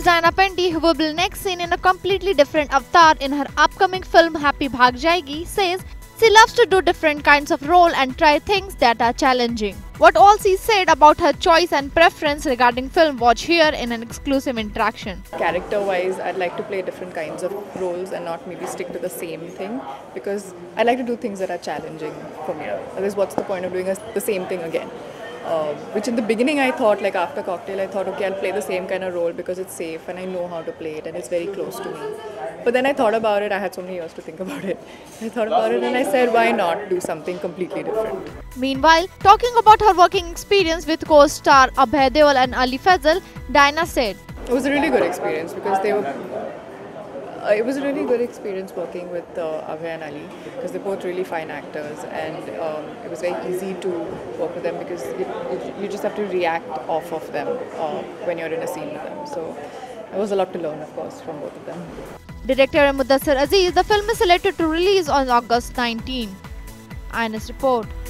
Diana Penty, who will be next seen in a completely different avatar in her upcoming film Happy Bhag Jayegi, says she loves to do different kinds of role and try things that are challenging. What all she said about her choice and preference regarding film, watch here in an exclusive interaction. Character-wise, I'd like to play different kinds of roles and not maybe stick to the same thing, because I like to do things that are challenging for me. Otherwise, what's the point of doing the same thing again? Which in the beginning I thought, like after Cocktail, I thought, okay, I'll play the same kind of role because it's safe and I know how to play it and it's very close to me. But then I thought about it, I had so many years to think about it. I thought about it and I said, why not do something completely different? Meanwhile, talking about her working experience with co-star Abhay Deol and Ali Fazal, Diana said, It was a really good experience because they were. It was a really good experience working with Abhay and Ali because they're both really fine actors, and it was very easy to work with them because you just have to react off of them when you're in a scene with them. So it was a lot to learn, of course, from both of them. Director Mudassir Aziz, the film is slated to release on August 19. IANS report.